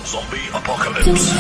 Zombie Apocalypse.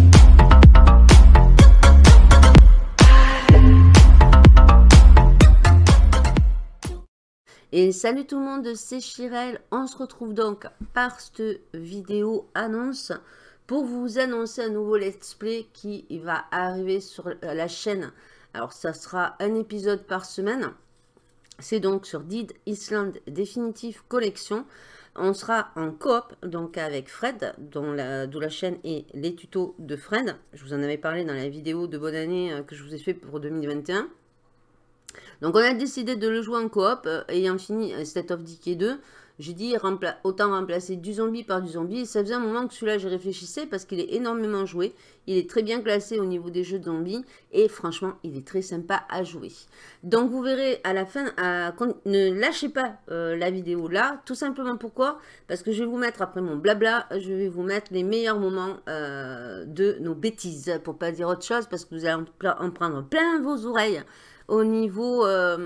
Et salut tout le monde, c'est Chirel. On se retrouve donc par cette vidéo annonce pour vous annoncer un nouveau let's play qui va arriver sur la chaîne. Alors ça sera un épisode par semaine. C'est donc sur Dead Island Definitive Collection. On sera en coop, donc avec Fred, d'où la chaîne est les tutos de Fred. Je vous en avais parlé dans la vidéo de bonne année que je vous ai fait pour 2021. Donc on a décidé de le jouer en coop, ayant fini State of Decay 2. J'ai dit autant remplacer du zombie par du zombie. Et ça faisait un moment que celui-là j'y réfléchissais parce qu'il est énormément joué. Il est très bien classé au niveau des jeux de zombies. Et franchement, il est très sympa à jouer. Donc vous verrez à la fin, ne lâchez pas la vidéo là. Tout simplement pourquoi? Parce que je vais vous mettre, après mon blabla, je vais vous mettre les meilleurs moments de nos bêtises. Pour pas dire autre chose, parce que vous allez en prendre plein vos oreilles au niveau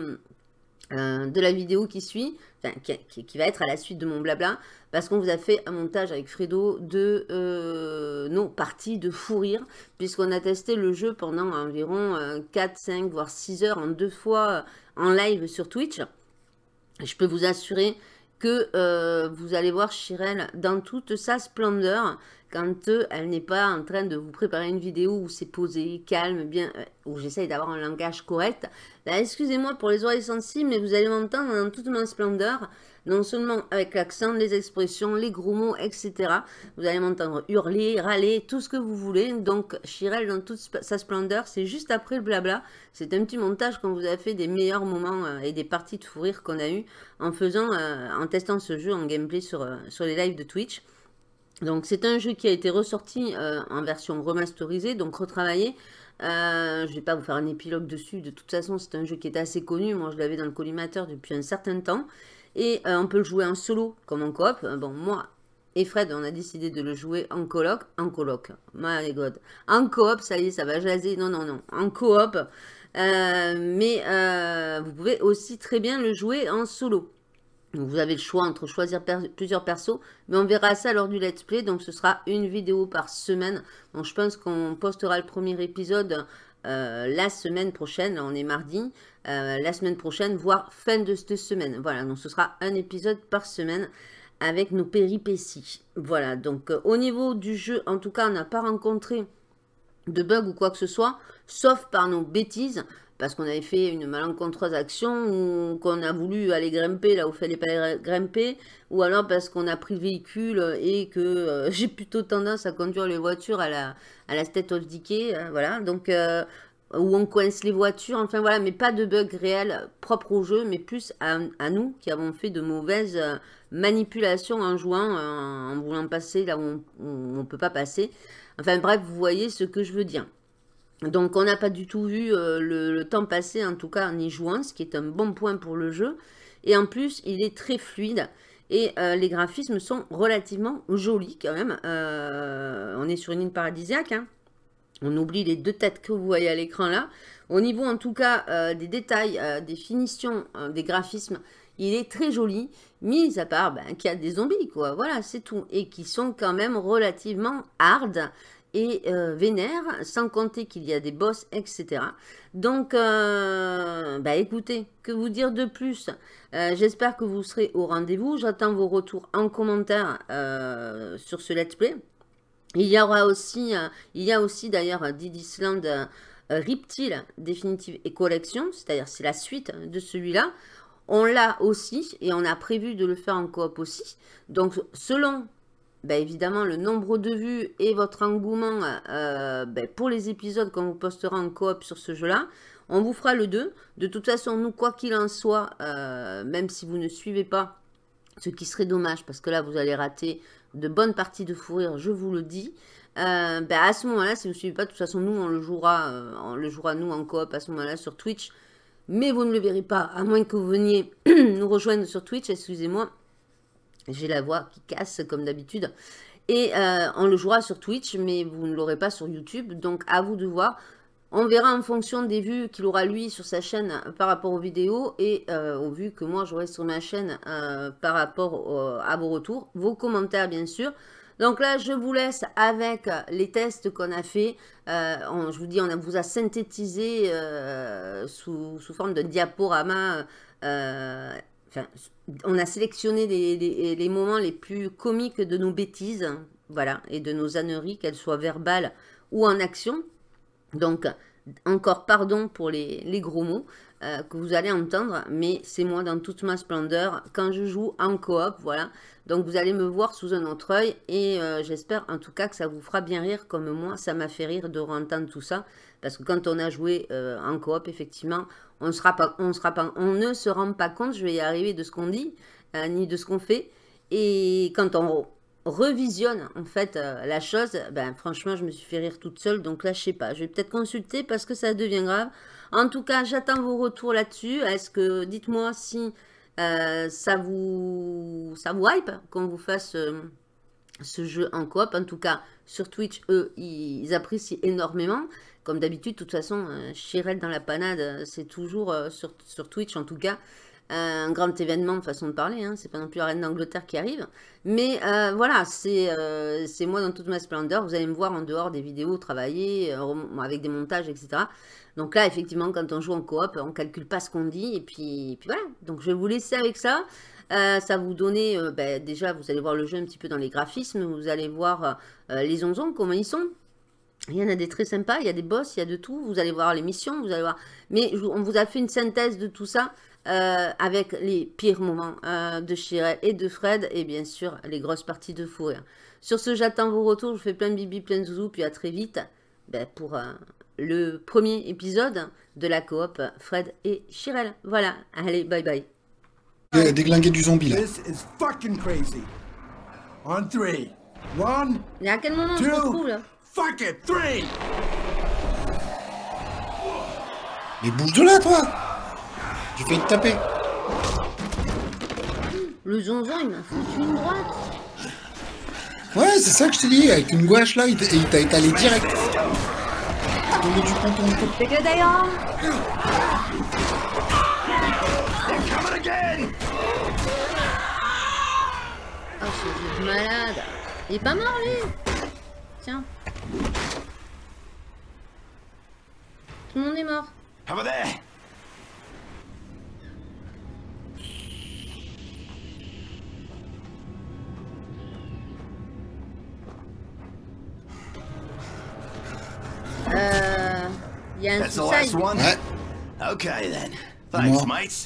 de la vidéo qui suit, enfin, qui va être à la suite de mon blabla, parce qu'on vous a fait un montage avec Fredo de nos parties de fou rire, puisqu'on a testé le jeu pendant environ 4, 5, voire 6 heures en 2 fois en live sur Twitch. Je peux vous assurer que vous allez voir Chirel dans toute sa splendeur quand elle n'est pas en train de vous préparer une vidéo où c'est posé, calme, bien, où j'essaye d'avoir un langage correct. Excusez-moi pour les oreilles sensibles, mais vous allez m'entendre dans toute ma splendeur, non seulement avec l'accent, les expressions, les gros mots, etc. Vous allez m'entendre hurler, râler, tout ce que vous voulez. Donc Chirel dans toute sa splendeur, c'est juste après le blabla. C'est un petit montage qu'on vous a fait des meilleurs moments et des parties de fou rire qu'on a eu en testant ce jeu en gameplay sur les lives de Twitch. Donc c'est un jeu qui a été ressorti en version remasterisée, donc retravaillé. Je ne vais pas vous faire un épilogue dessus, de toute façon c'est un jeu qui est assez connu, moi je l'avais dans le collimateur depuis un certain temps. Et on peut le jouer en solo comme en coop. Bon, moi et Fred on a décidé de le jouer en coloc, my god, en coop, ça y est, ça va jaser, non, en coop. Mais vous pouvez aussi très bien le jouer en solo. Donc vous avez le choix entre choisir plusieurs persos, mais on verra ça lors du let's play, donc ce sera une vidéo par semaine. Donc je pense qu'on postera le premier épisode la semaine prochaine, là on est mardi, la semaine prochaine, voire fin de cette semaine. Voilà, donc ce sera un épisode par semaine avec nos péripéties. Voilà, donc au niveau du jeu, en tout cas on n'a pas rencontré de bug ou quoi que ce soit, sauf par nos bêtises, parce qu'on avait fait une malencontreuse action ou qu'on a voulu aller grimper là où il fallait pas grimper, ou alors parce qu'on a pris le véhicule et que j'ai plutôt tendance à conduire les voitures à la State of Decay, voilà, donc où on coince les voitures, enfin voilà, mais pas de bug réel propre au jeu, mais plus à nous qui avons fait de mauvaises manipulations en jouant, en voulant passer là où on ne peut pas passer. Enfin bref, vous voyez ce que je veux dire. Donc on n'a pas du tout vu le temps passer, en tout cas en y jouant, ce qui est un bon point pour le jeu. Et en plus, il est très fluide et les graphismes sont relativement jolis quand même. On est sur une île paradisiaque, hein. On oublie les 2 têtes que vous voyez à l'écran là. Au niveau en tout cas des détails, des finitions, des graphismes, il est très joli, mis à part qu'il y a des zombies, quoi. Voilà, c'est tout. Et qui sont quand même relativement hard et vénère, sans compter qu'il y a des boss, etc. Donc, écoutez, que vous dire de plus? J'espère que vous serez au rendez-vous. J'attends vos retours en commentaire sur ce let's play. Il y a aussi d'ailleurs Dead Island Reptile Definitive et Collection, c'est-à-dire c'est la suite de celui-là. On l'a aussi et on a prévu de le faire en coop aussi. Donc, selon évidemment le nombre de vues et votre engouement pour les épisodes qu'on vous postera en coop sur ce jeu-là, on vous fera le 2. De toute façon, nous, quoi qu'il en soit, même si vous ne suivez pas, ce qui serait dommage parce que là, vous allez rater de bonnes parties de fou rire, je vous le dis. À ce moment-là, si vous ne suivez pas, de toute façon, nous, on le jouera nous en coop à ce moment-là sur Twitch. Mais vous ne le verrez pas, à moins que vous veniez nous rejoindre sur Twitch, excusez-moi. J'ai la voix qui casse comme d'habitude. Et on le jouera sur Twitch, mais vous ne l'aurez pas sur YouTube. Donc à vous de voir. On verra en fonction des vues qu'il aura lui sur sa chaîne par rapport aux vidéos et aux vues que moi j'aurai sur ma chaîne par rapport à vos retours, vos commentaires bien sûr. Donc là, je vous laisse avec les tests qu'on a fait. Je vous dis, vous a synthétisé sous forme de diaporama. Enfin, on a sélectionné les moments les plus comiques de nos bêtises, voilà, et de nos âneries, qu'elles soient verbales ou en action. Donc, encore pardon pour les gros mots que vous allez entendre, mais c'est moi dans toute ma splendeur quand je joue en coop, voilà. Donc vous allez me voir sous un autre œil et j'espère en tout cas que ça vous fera bien rire comme moi, ça m'a fait rire de entendre tout ça. Parce que quand on a joué en coop, effectivement, on ne se rend pas compte, je vais y arriver, de ce qu'on dit, ni de ce qu'on fait. Et quand on revisionne en fait la chose, ben franchement je me suis fait rire toute seule, donc là je sais pas, je vais peut-être consulter parce que ça devient grave. En tout cas, j'attends vos retours là-dessus. Est-ce que, dites-moi si ça vous hype qu'on vous fasse ce jeu en coop. En tout cas, sur Twitch, eux, ils apprécient énormément. Comme d'habitude, de toute façon, Chirel dans la panade, c'est toujours sur Twitch, en tout cas, un grand événement de façon de parler. Hein. C'est pas non plus la reine d'Angleterre qui arrive. Mais voilà, c'est moi dans toute ma splendeur. Vous allez me voir en dehors des vidéos travailler, avec des montages, etc. Donc là, effectivement, quand on joue en coop, on ne calcule pas ce qu'on dit. Et puis voilà. Donc je vais vous laisser avec ça. Ça vous donner, déjà, vous allez voir le jeu un petit peu dans les graphismes. Vous allez voir les onzons, comment ils sont. Il y en a des très sympas, il y a des boss, il y a de tout. Vous allez voir les missions, vous allez voir. Mais on vous a fait une synthèse de tout ça avec les pires moments de Chirel et de Fred. Et bien sûr, les grosses parties de fou rire. Sur ce, j'attends vos retours. Je vous fais plein de bibi, plein de zouzous. Puis à très vite pour le premier épisode de la coop Fred et Chirel. Voilà, allez, bye bye. Déglinguer du zombie là. This is fucking crazy. On 3. 1. Et à quel moment on se retrouve là? Fuck it, 3. Mais bouge de là, toi. J'ai failli te taper. Le zonzon, il m'a foutu une droite. Ouais, c'est ça que je t'ai dit. Avec une gouache là, il t'a étalé direct. Tombé du ponton. C'est que d'ailleurs. Oh, c'est malade. Il est pas mort, lui. Tiens. Tout le monde est mort. Over there. Il y a un That's the last suicide. one? Ouais. Okay then. Thanks, mates.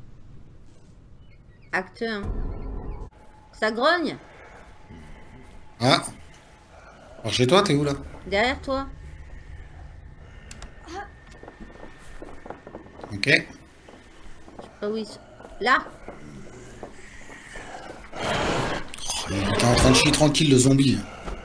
Acte 1. Ça grogne. Ah. Alors chez toi, t'es où là? Derrière toi. Ok. Je sais pas où ils sont. Là. Oh, t'es en train de chier tranquille le zombie.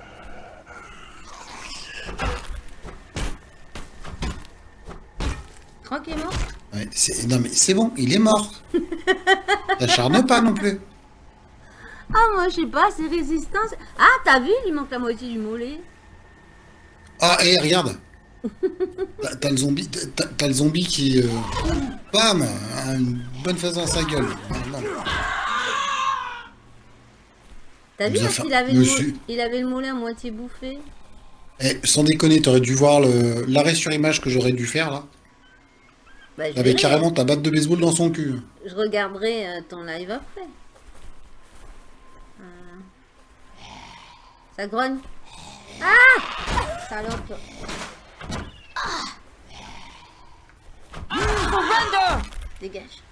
Tranquille, mort. Ouais, non mais c'est bon, il est mort. T'acharnes pas non plus. Ah, moi, je sais pas, c'est résistance. Ah, t'as vu, il lui manque la moitié du mollet. Ah, et regarde. T'as le zombie, t'as le zombie qui, bam, a une bonne face dans sa gueule. T'as vu, Nous a là, fait- il avait le mollet à moitié bouffé. Eh, sans déconner, t'aurais dû voir l'arrêt sur image que j'aurais dû faire là. Bah, je Avec verrai. carrément ta batte de baseball dans son cul. Je regarderai ton live après. Ça grogne. Ah, salope. Dégage.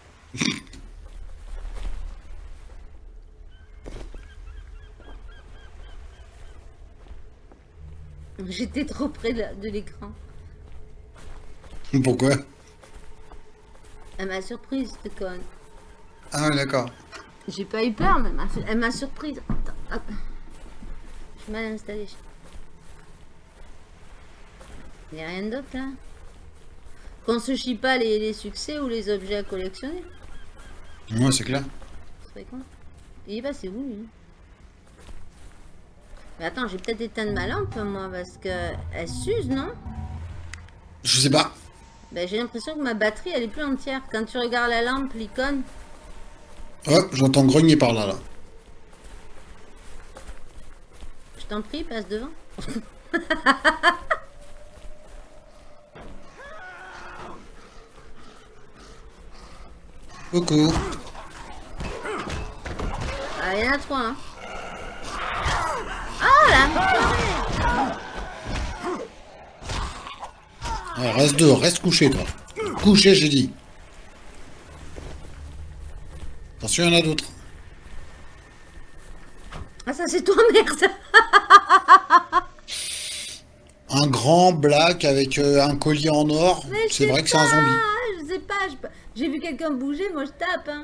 J'étais trop près de l'écran. Pourquoi? Elle m'a surprise, cette conne. Ah ouais, d'accord. J'ai pas eu peur, mais elle m'a surprise. Attends, hop. Je suis mal installée. Il n'y a rien d'autre là. Qu'on se chie pas les succès ou les objets à collectionner. Ouais, c'est clair. Ce serait con. Il est passé où lui? Mais attends, j'ai peut-être éteindre ma lampe moi parce que elle s'use, non? Je sais pas. Ben, j'ai l'impression que ma batterie elle est plus entière. Quand tu regardes la lampe, l'icône. Oh, j'entends grogner par là, là. t'en prie, passe devant. Coucou. Ah, il y en a 3, hein. Oh là. Alors, reste dehors, reste couché, toi. Couché, j'ai dit. Attention, il y en a d'autres. Ah, ça c'est toi, merde. Un grand black avec un collier en or. C'est vrai que c'est un zombie. Je sais pas, j'ai vu quelqu'un bouger, moi je tape, hein.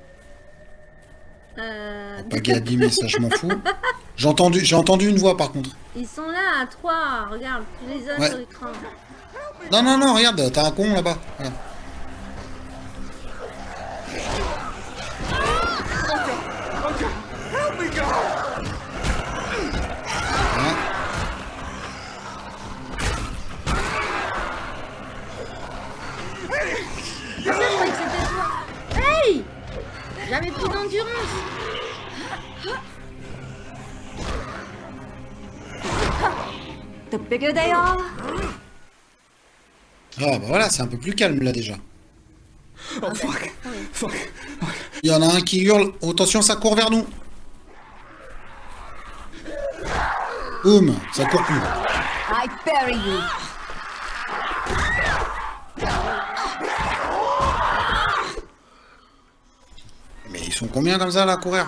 Pas abîmé, ça je m'en fous. J'ai entendu une voix par contre. Ils sont là, à 3, regarde, tu les as Ouais. sur l'écran. Non, non, non, regarde, t'as un con là-bas. Voilà. Hein. Ah, ça, je croyais que c'était toi. Hey! J'avais plus d'endurance. Ah bah voilà, c'est un peu plus calme là déjà. Oh, fuck. Fuck. Il y en a un qui hurle. Oh, attention, ça court vers nous. Boum, ça court plus. I bury you. Mais ils sont combien comme ça là à courir?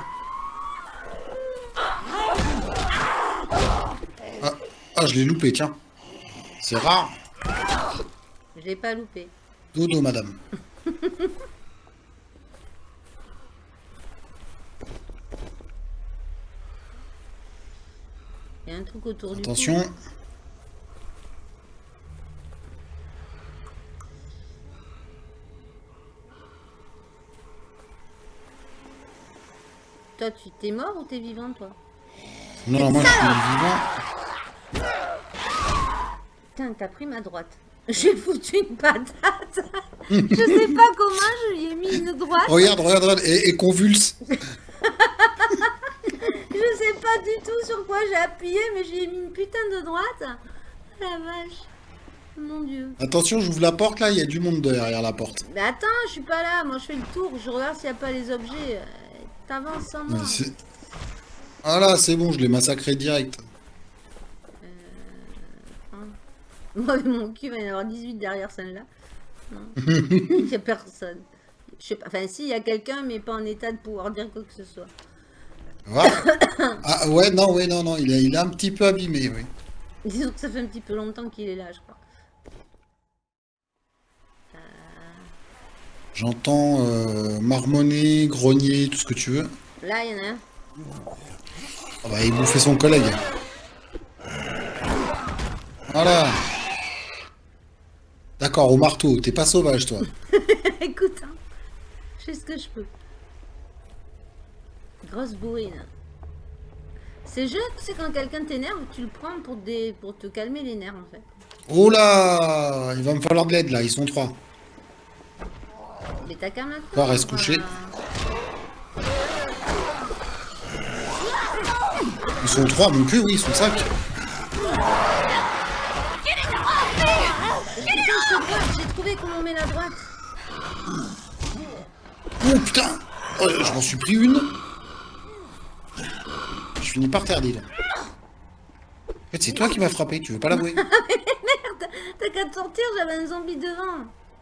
Ah, je l'ai loupé, tiens. C'est rare. Je l'ai pas loupé. Dodo, madame. Il y a un truc autour du cou. Attention. Toi, tu t'es mort ou t'es vivant, toi? Non, non, moi je suis vivant. Putain, t'as pris ma droite. J'ai foutu une patate. Je sais pas comment je lui ai mis une droite. Regarde, regarde, regarde, et convulse. Je sais pas du tout sur quoi j'ai appuyé, mais j'ai mis une putain de droite. La vache. Mon dieu. Attention, j'ouvre la porte là, il y a du monde derrière la porte. Mais attends, je suis pas là. Moi, je fais le tour. Je regarde s'il n'y a pas les objets. T'avances sans moi. Voilà, c'est bon, je l'ai massacré direct. Moi, avec mon cul, il va y en avoir 18 derrière celle-là. Non. Il n'y a personne. Je sais pas. Enfin, si, il y a quelqu'un, mais pas en état de pouvoir dire quoi que ce soit. Voilà. Ah ouais, non, non, il est un petit peu abîmé, oui. Disons que ça fait un petit peu longtemps qu'il est là, je crois. J'entends marmonner, grogner, tout ce que tu veux. Là, il y en a un. Ah bah, il bouffait son collègue. Voilà. D'accord, au marteau, t'es pas sauvage, toi. Écoute, hein, je fais ce que je peux. Grosse bourrine. C'est juste, c'est quand quelqu'un t'énerve, tu le prends pour te calmer les nerfs, en fait. Oh là, il va me falloir de l'aide, là, ils sont 3. Mais t'as qu'à maintenant. Toi, reste couché. Ils sont 3, mon cul, oui, ils sont 5. J'ai trouvé comment on met la droite. Oh putain, oh, je m'en suis pris une. Je finis par terre, dis. En fait, c'est toi qui m'as frappé, tu veux pas l'avouer? Merde, t'as qu'à te sortir, j'avais un zombie devant.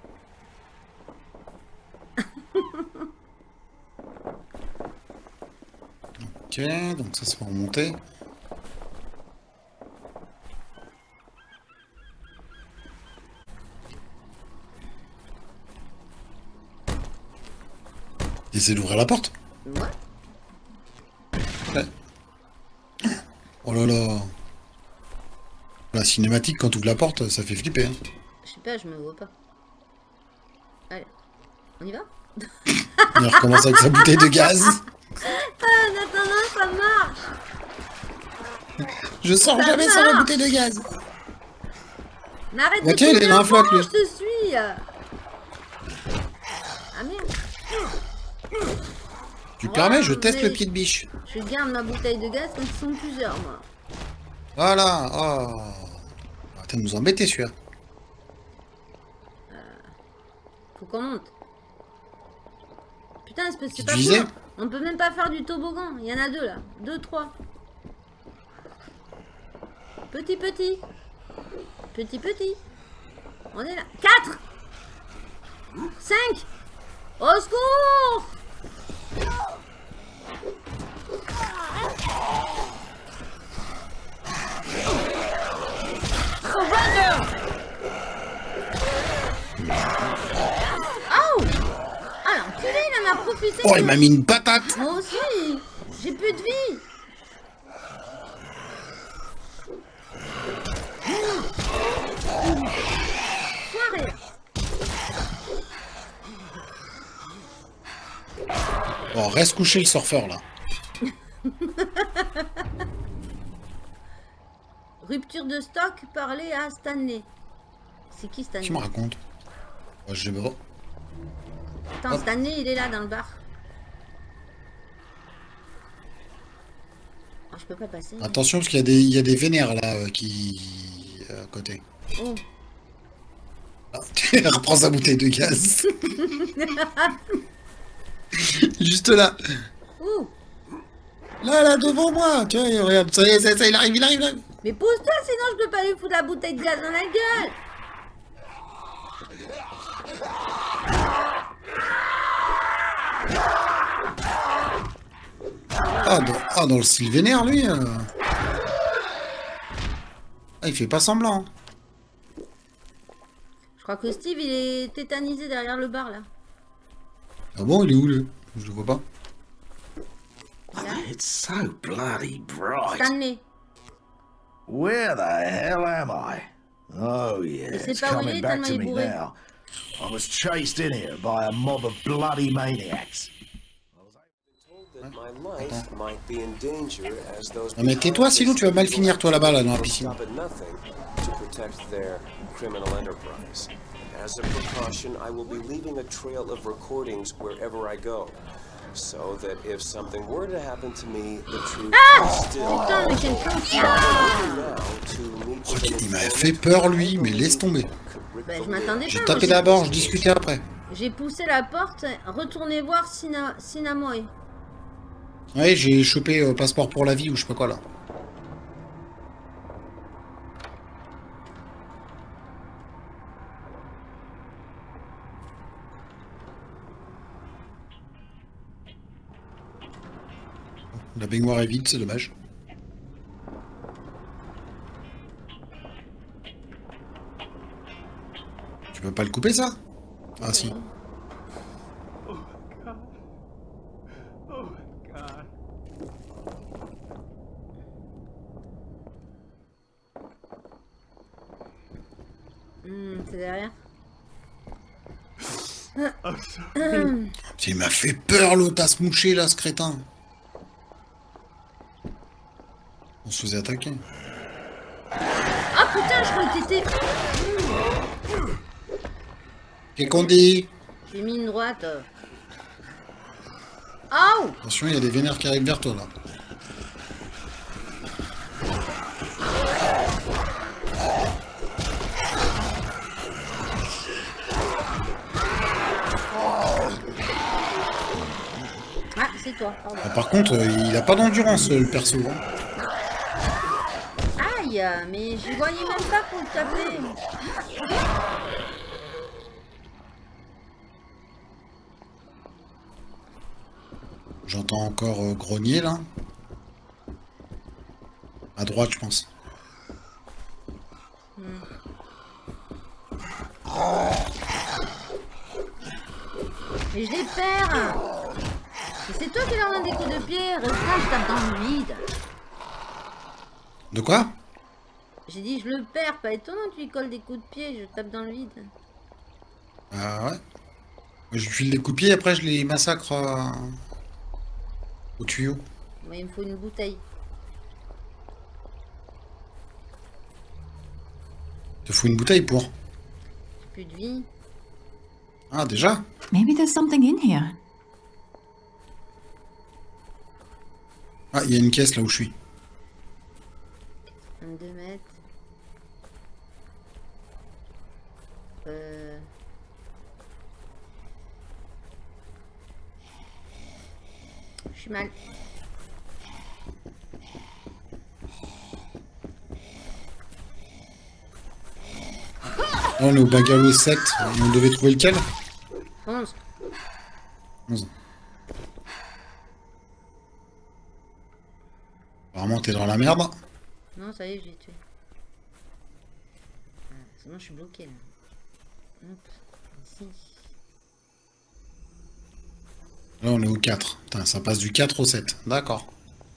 Ok, donc ça c'est pour remonter. Essaie d'ouvrir la porte. Ouais. Ouais. Oh là là. La cinématique, quand tu ouvres la porte, ça fait flipper. Hein. Je sais pas, je me vois pas. Allez, on y va? Il recommence avec sa bouteille de gaz. Ah, en attendant, ça marche. Je sors Ça jamais sans la marche. bouteille de gaz. Mais arrête Bah de tiens, il est tourner dans en un floc, rond, lui. je te suis. Ah merde. Tu permets, je teste mais le pied de biche. Je garde ma bouteille de gaz quand ils sont plusieurs, moi. Voilà. Oh. Attends, nous embêter celui-là. Faut qu'on monte. Putain, c'est Tu pas disais cool. On peut même pas faire du toboggan. Il y en a 2 là. 2, 3. Petit, petit. Petit, petit. On est là. 4 5 Au secours! Oh! Ah l'enculé, il en a profité. Oh, il m'a mis une patate. Moi aussi. J'ai plus de vie. Foiré. Bon, reste couché le surfeur là. Rupture de stock, parler à Stanley. C'est qui Stanley? Qui me raconte? Oh, je sais pas. Attends, Hop. Stanley, il est là dans le bar. Oh, je peux pas passer. Attention parce qu'il y a des vénères là qui à côté. Oh. Ah, elle reprend sa bouteille de gaz. Juste là. Ouh. Là, devant moi. Tiens, regarde, ça y est, ça, il arrive, il arrive, là. Mais pousse-toi, sinon je peux pas lui foutre la bouteille de gaz dans la gueule. Dans le style vénère, lui. Ah, il fait pas semblant. Je crois que Steve, il est tétanisé derrière le bar, là. Ah bon, il est où, lui? Je le vois pas. It's so bloody bright. Stanley. Where the hell am I? Oh yeah, Mais c'est it's pas où il coming est, back tellement to il est me bourré. now. I was chased in here by a mob of bloody maniacs. Non mais tais-toi, sinon tu vas mal finir toi là-bas, là, dans la piscine. As a precaution, I will be leaving a trail of recordings wherever I go, so that if something were to happen to me, the truth is still Putain, mais quel con. Oh, il m'avait fait peur, lui, mais laisse tomber. Bah, je m'attendais J'ai pas. tapé moi, d'abord, je discutais après. J'ai poussé la porte. Retournez voir Sinamoy. Ouais, j'ai chopé passeport pour la vie ou je sais pas quoi là. La baignoire est vide, c'est dommage. Tu peux pas le couper ça? Ah si. C'est derrière. Il m'a fait peur l'autre à se moucher là, ce crétin. On se faisait attaquer. Ah putain, je crois que t'étais... Qu'est-ce qu'on dit? J'ai mis une droite. Oh! Attention, il y a des vénères qui arrivent vers toi là. Ah, c'est toi, pardon. Ah, par contre, il a pas d'endurance le perso. Hein. Aïe, mais je voyais même pas pour le taper. J'entends encore grogner là. À droite, je pense. Mais je les perds. Et c'est toi qui leur donne des coups de pied. Reste là, je tape dans le vide. De quoi? J'ai dit je le perds, pas étonnant, tu lui colles des coups de pied, je tape dans le vide. Ah ouais. Je lui file des coups de pied, après je les massacre au tuyau. Moi, il me faut une bouteille. Te faut une bouteille pour. J'ai plus de vie. Ah déjà? Maybe there's something in here. Ah, il y a une caisse là où je suis. 2 mètres. Je suis mal. Là, on est au bungalow 7. On devait trouver lequel? 11. 11. Apparemment, t'es dans la merde. Non, ça y est, je l'ai tué. Ah, sinon, je suis bloqué là. Hop, ici. Là, on est au 4. Putain, ça passe du 4 au 7. D'accord.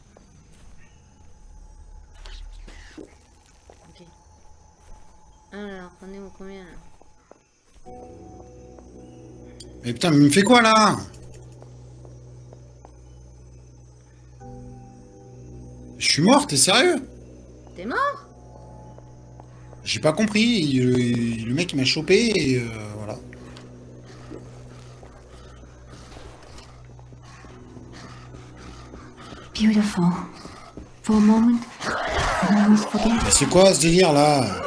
Ok. Alors, on est au combien là? Mais putain, mais il me fait quoi là? Je suis mort, t'es sérieux? T'es mort? J'ai pas compris. Le mec, il m'a chopé et voilà. Beautiful. For a moment, I always forget. Mais c'est quoi ce délire là?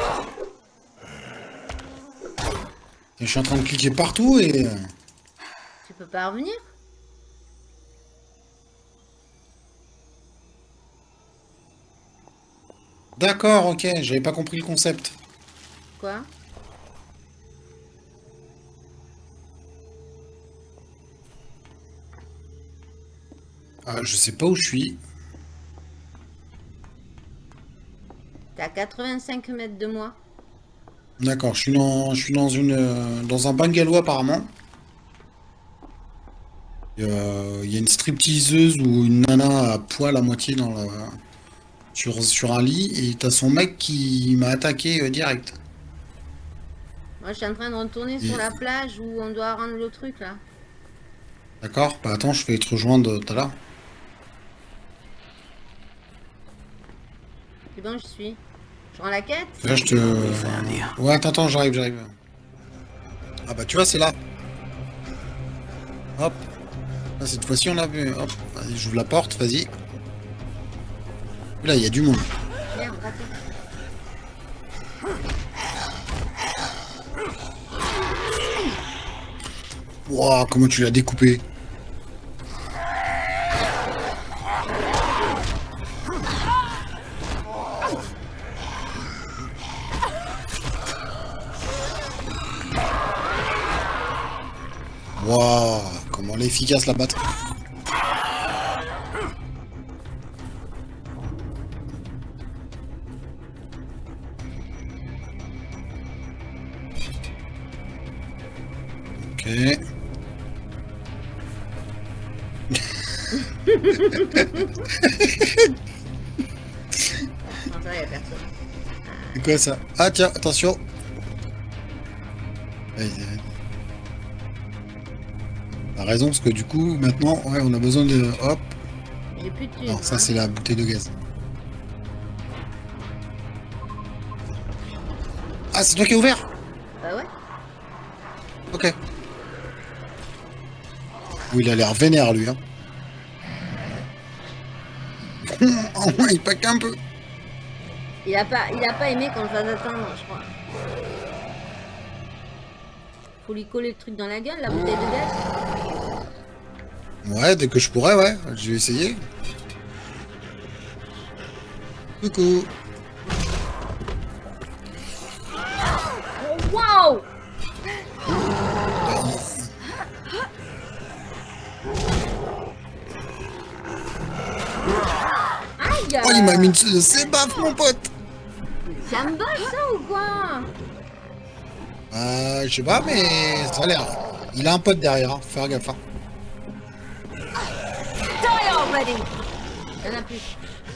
Je suis en train de cliquer partout et... Tu peux pas revenir? D'accord, ok, j'avais pas compris le concept. Quoi? Ah, je sais pas où je suis. T'es à 85 mètres de moi. D'accord, je suis dans un bungalow apparemment. Il y a une stripteaseuse ou une nana à poil à moitié dans la... sur un lit et t'as son mec qui m'a attaqué direct. Moi, je suis en train de retourner sur la plage où on doit rendre le truc là. D'accord, bah attends, je vais te rejoindre tout à l'heure. C'est bon, je suis. Je rends la quête? Là, je te... Ouais, attends, j'arrive. Ah bah tu vois, c'est là. Hop. Là, cette fois-ci, on a vu. Hop, vas-y, j'ouvre la porte, vas-y. Là, il y a du monde. Merde, raté. Wouah, comment tu l'as découpé. Wouah, comment elle est efficace la batte. Ok. Non, ça, y a personne. C'est quoi ça? Ah tiens, attention. Vas-y. T'as raison, parce que du coup, maintenant, ouais, on a besoin de... Hop. J'ai plus de thunes. Non, ça c'est la bouteille de gaz. Ah, c'est toi qui as ouvert? Bah ouais. Ok. Oui, il a l'air vénère, lui. Hein. Oh, il pas qu'un peu. Il a pas aimé quand je vais attendre, je crois. Faut lui coller le truc dans la gueule, la bouteille de gaz. Ouais, dès que je pourrais, ouais. Je vais essayer. Coucou. Waouh! Aïe! Oh, il m'a mis une c'est baffe, mon pote. C'est un boss, ça, ou quoi? Je sais pas, mais ça a l'air. Il a un pote derrière, hein. Faut faire gaffe. Hein. Die already! Il y en a plus.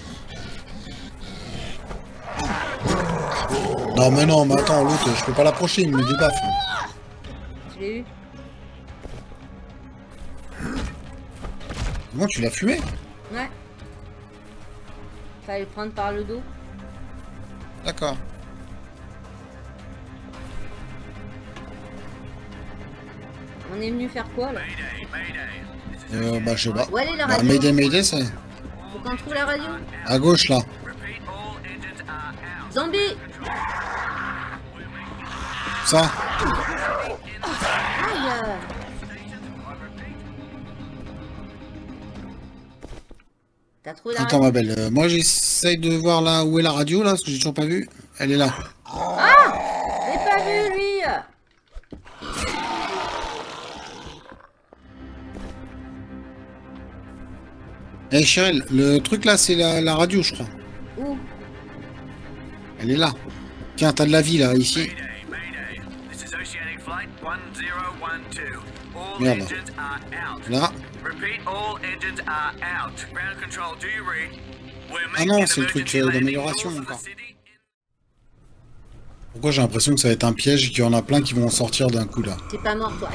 Non, mais attends, l'autre, je peux pas l'approcher, il me débaffe. Je l'ai eu. Comment tu l'as fumé? Ouais. Fallait le prendre par le dos. D'accord. On est venu faire quoi là? Bah, je sais pas. Où elle est la Bah, radio? Mayday, c'est Faut qu'on trouve la radio? à gauche là. Zombie. Ça. Aïe. T'as trouvé la Attends radio? ma belle, moi j'essaye de voir là où est la radio là, parce que j'ai toujours pas vu. Elle est là. Ah, j'ai pas vu lui. Eh Cheryl, le truc là c'est la radio je crois. Où? Elle est là. Tiens, t'as de la vie là, ici. Merde. Là. Ah non, c'est le truc d'amélioration encore. Pourquoi j'ai l'impression que ça va être un piège et qu'il y en a plein qui vont en sortir d'un coup là? T'es pas mort toi.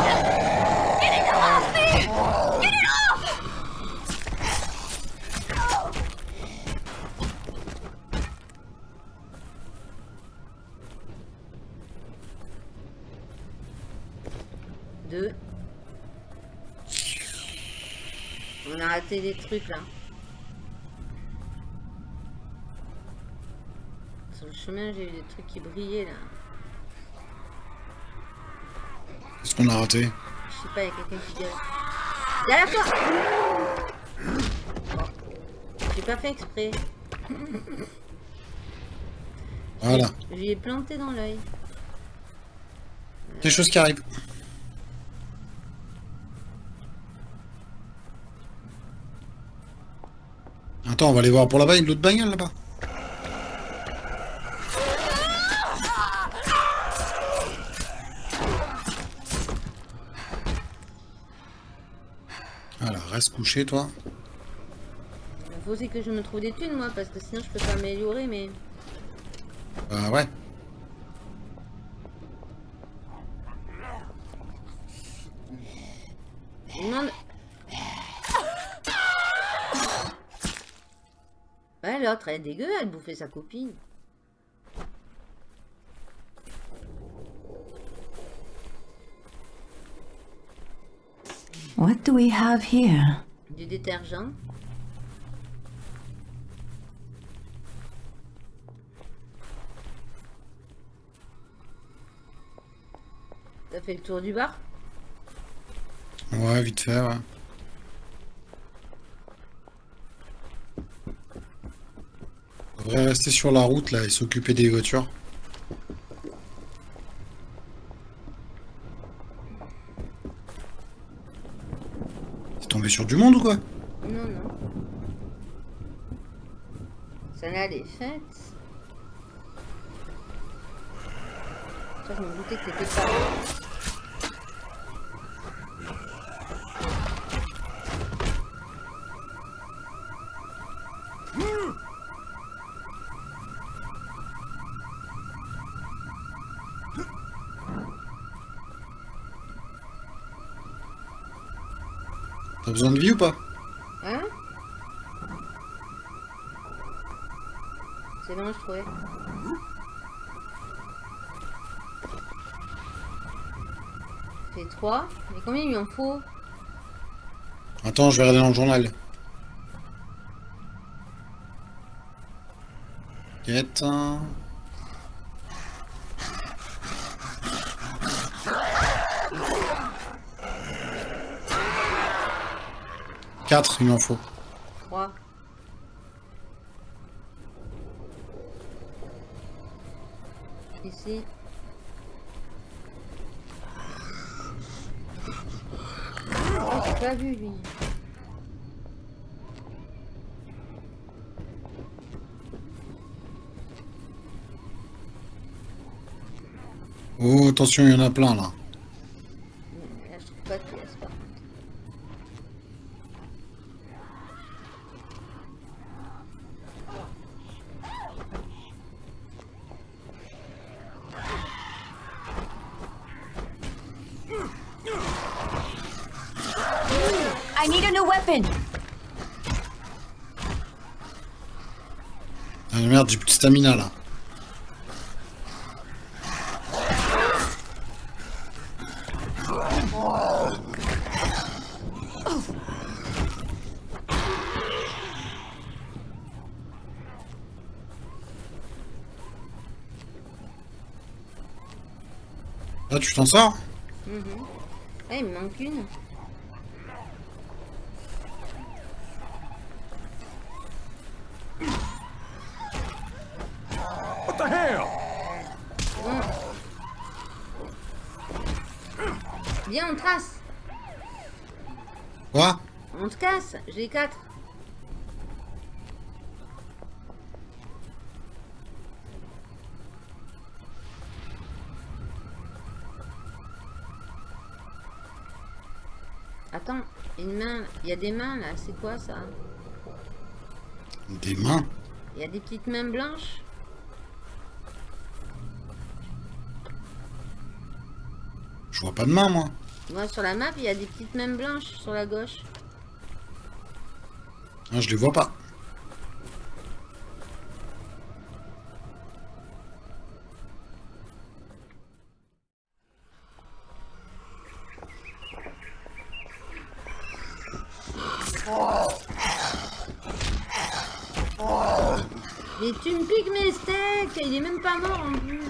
Deux. On a raté des trucs là. Sur le chemin, j'ai eu des trucs qui brillaient là. Qu'est-ce qu'on a raté? Je sais pas, il y a quelqu'un qui gueule. Derrière toi! Bon. J'ai pas fait exprès. Voilà. Je lui ai planté dans l'œil. Quelque chose qui arrive. Attends, on va aller voir pour là-bas, une autre bagnole là-bas. Voilà, reste couché toi. Il faut aussi que je me trouve des thunes moi, parce que sinon je peux pas m'améliorer, mais... Bah ouais. Je demande... Ouais, l'autre, elle est dégueu, elle bouffait sa copine. What do we have here? Du détergent. T'as fait le tour du bar? Ouais, vite fait, ouais. On devrait rester sur la route là et s'occuper des voitures. C'est tombé sur du monde ou quoi? Non, non. Ça là, des fêtes. Ça, je me doutais que t'étais pas là. T'as besoin de vie ou pas? Hein? C'est bon, je trouvais. Fait 3. Mais combien il lui en faut? Attends, je vais regarder dans le journal. Quête. 4, il m'en faut. 3. Ici. Oh, j'ai pas vu lui. Oh, attention, il y en a plein là. Là, je trouve pas de pièce par contre. I need a new weapon. Ah merde, j'ai plus de stamina là. Là, tu t'en sors? Ah, il me manque une. What the hell? Bon. Viens, on trace. Quoi? On te casse. J'ai 4. Attends, une main. Il y a des mains là. C'est quoi ça? Des mains? Il y a des petites mains blanches. Je vois pas de main, moi. Moi, sur la map, il y a des petites mains blanches sur la gauche. Ah, je les vois pas. Mais tu me piques mes steaks. Il est même pas mort en plus.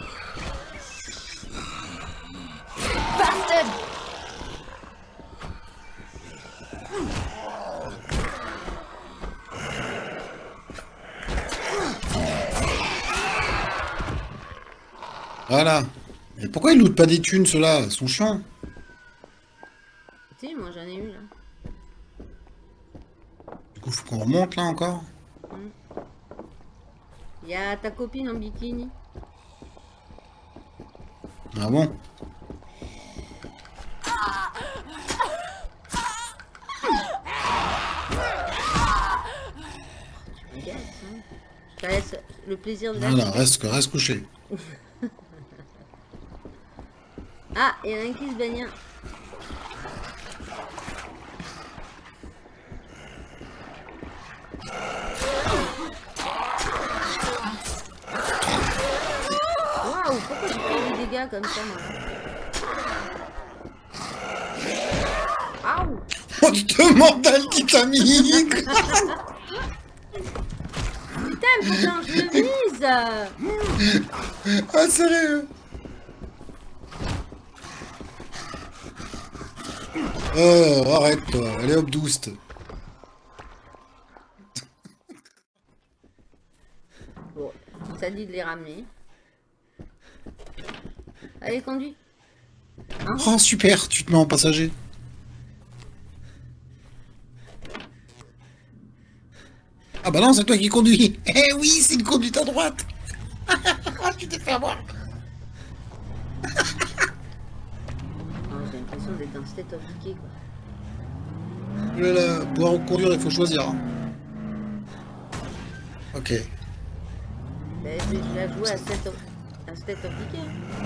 Bastard! Voilà. Mais pourquoi ils lootent pas des thunes, ceux-là? Ils sont chiants. Tu sais, moi j'en ai eu là. Du coup, faut qu'on remonte, là, encore. Il y a ta copine en bikini. Ah bon? Tu me gâtes, hein. Je te laisse le plaisir de la Voilà, reste couché. Ah, il y en a un qui se baigne. Waouh, pourquoi tu fais des dégâts comme ça, moi? Aouh! On te mental qui t'a mis. Putain, pourtant je le vise! Ah, sérieux? Oh, arrête, toi. Allez, hop, douste. Bon, ça dit de les ramener. Allez, conduis. Hein? Oh, super, tu te mets en passager. Ah bah non, c'est toi qui conduis. Eh oui, c'est une conduite à droite. Tu t'es fait avoir. Oh, j'ai l'impression d'être dans State of Decay, quoi. Là, pour conduire, il faut choisir. Hein. Ok. Ben, je la jouer à State of Decay.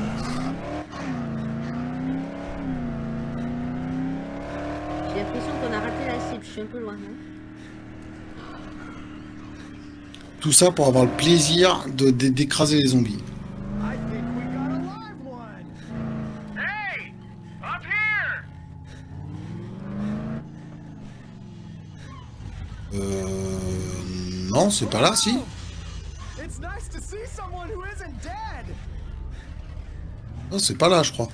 J'ai l'impression qu'on a raté la cible, je suis un peu loin. Hein. Tout ça pour avoir le plaisir d'écraser les zombies. I think we got a live one. Hey, up here. Non, c'est pas là, si. It's nice to see someone who isn't dead. Non, c'est pas là, je crois.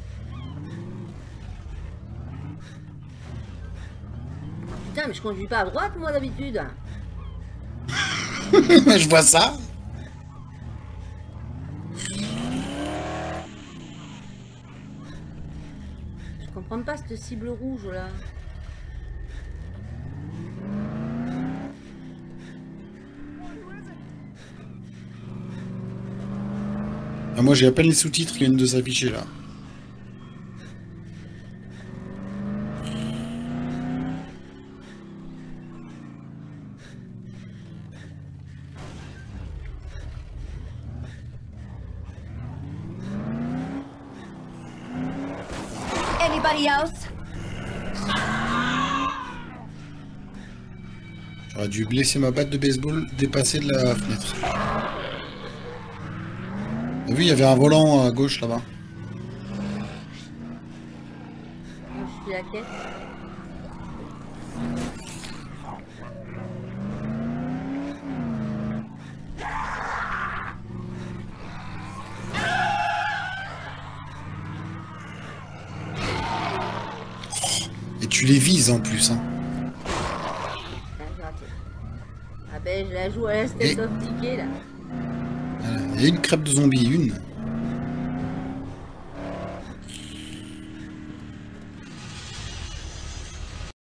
Putain, mais je conduis pas à droite, moi, d'habitude. Je vois ça. Je comprends pas cette cible rouge, là. Ah, moi, j'ai à peine les sous-titres qui viennent de s'afficher, là. Anybody else? J'aurais dû laisser ma batte de baseball dépasser de la fenêtre. T'as vu, il y avait un volant à gauche, là-bas. Moi, je suis à quête. Et tu les vises en plus. Hein. Ah, j'ai raté. Ah ben, je la joue à la tête optiquée, là. Voilà. Il y a une crêpe de zombie, une.